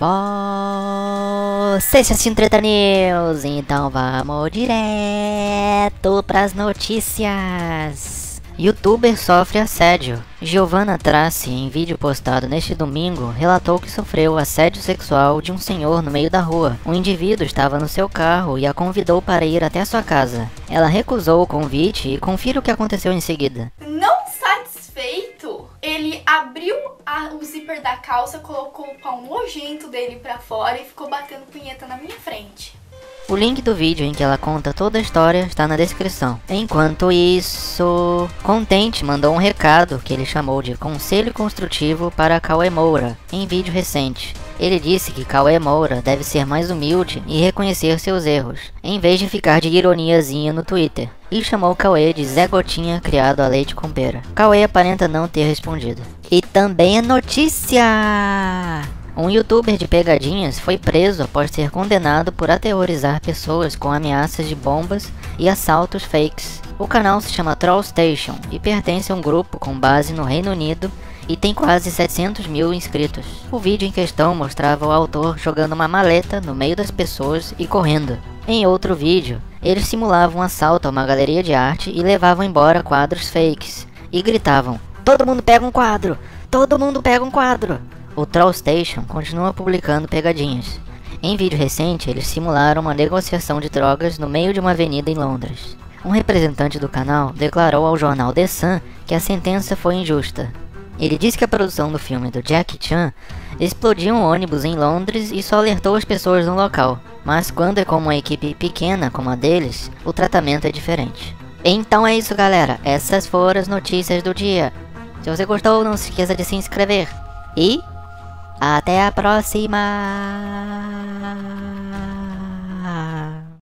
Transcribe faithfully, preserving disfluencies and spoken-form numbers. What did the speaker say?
Você se assiste Treta News, então vamos direto pras notícias. Youtuber sofre assédio. Giovanna Tracy, em vídeo postado neste domingo, relatou que sofreu assédio sexual de um senhor no meio da rua. O indivíduo estava no seu carro e a convidou para ir até sua casa. Ela recusou o convite e confira o que aconteceu em seguida. Não satisfeito, ele abriu a, o zíper da calça, colocou o pau nojento dele pra fora e ficou batendo punheta na minha frente. O link do vídeo em que ela conta toda a história está na descrição. Enquanto isso, Contente mandou um recado que ele chamou de Conselho Construtivo para Cauê Moura, em vídeo recente. Ele disse que Cauê Moura deve ser mais humilde e reconhecer seus erros, em vez de ficar de ironiazinha no Twitter, e chamou Cauê de Zé Gotinha criado a leite com pera. Cauê aparenta não ter respondido. E também é notícia! Um youtuber de pegadinhas foi preso após ser condenado por aterrorizar pessoas com ameaças de bombas e assaltos fakes. O canal se chama Troll Station e pertence a um grupo com base no Reino Unido e tem quase setecentos mil inscritos. O vídeo em questão mostrava o autor jogando uma maleta no meio das pessoas e correndo. Em outro vídeo, eles simulavam um assalto a uma galeria de arte e levavam embora quadros fakes. E gritavam: "Todo mundo pega um quadro! Todo mundo pega um quadro!" O Troll Station continua publicando pegadinhas. Em vídeo recente, eles simularam uma negociação de drogas no meio de uma avenida em Londres. Um representante do canal declarou ao jornal The Sun que a sentença foi injusta. Ele disse que a produção do filme do Jackie Chan explodiu um ônibus em Londres e só alertou as pessoas no local, mas quando é com uma equipe pequena como a deles, o tratamento é diferente. Então é isso, galera, essas foram as notícias do dia. Se você gostou, não se esqueça de se inscrever. E até a próxima!